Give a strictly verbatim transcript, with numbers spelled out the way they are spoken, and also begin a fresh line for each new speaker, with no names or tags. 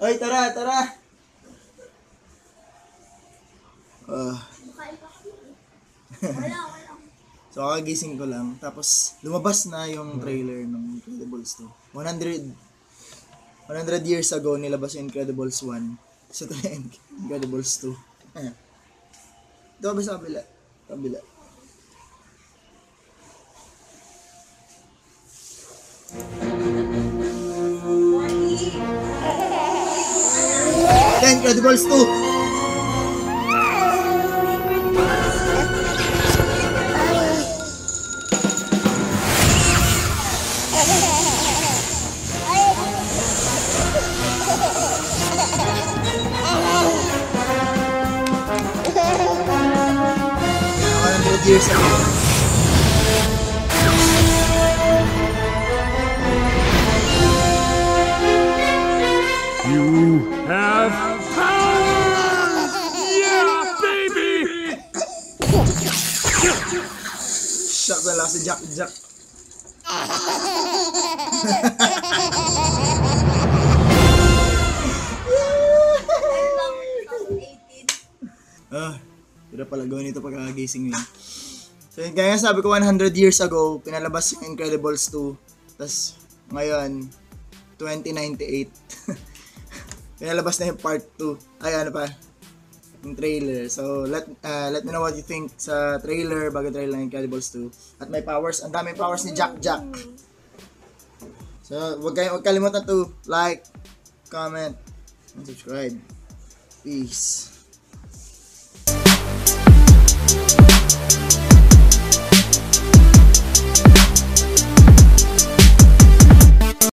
Oy, tara, tara! Uh,
Wala, wala.
so, kakagising ko lang. Tapos, lumabas na yung trailer ng Incredibles two. one hundred, one hundred years ago, nilabas yung Incredibles one. So, ito na yung Incredibles two. Ayan. Ito ba sa kabila? Kabila. The Incredibles two! one hundred years ago.
You have power! Yeah, baby!
Shucks na lang si Jack Jack. Ah, pero pala gawin ito pagkakagising lang. So, yun, kaya sabi ko one hundred years ago, pinalabas yung Incredibles two. Tapos, ngayon, twenty ninety-eight. Pinalabas na yung part two. Ay, ano pa? Yung trailer. So, let uh, let me know what you think sa trailer, bago trailer ng Incredibles two. At may powers, ang daming powers ni Jack Jack. So, wag kayong wag kalimutan to like, comment, and subscribe. Peace.